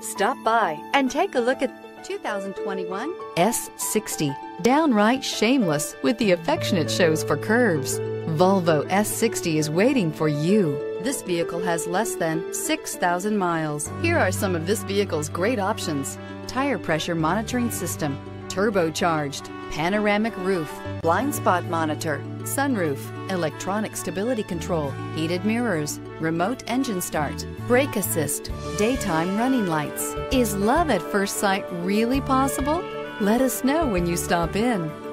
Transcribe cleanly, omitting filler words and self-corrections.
Stop by and take a look at 2021 S60. Downright shameless with the affection it shows for curves. Volvo S60 is waiting for you. This vehicle has less than 6,000 miles. Here are some of this vehicle's great options: tire pressure monitoring system, turbocharged, panoramic roof, blind spot monitor, sunroof, electronic stability control, heated mirrors, remote engine start, brake assist, daytime running lights. Is love at first sight really possible? Let us know when you stop in.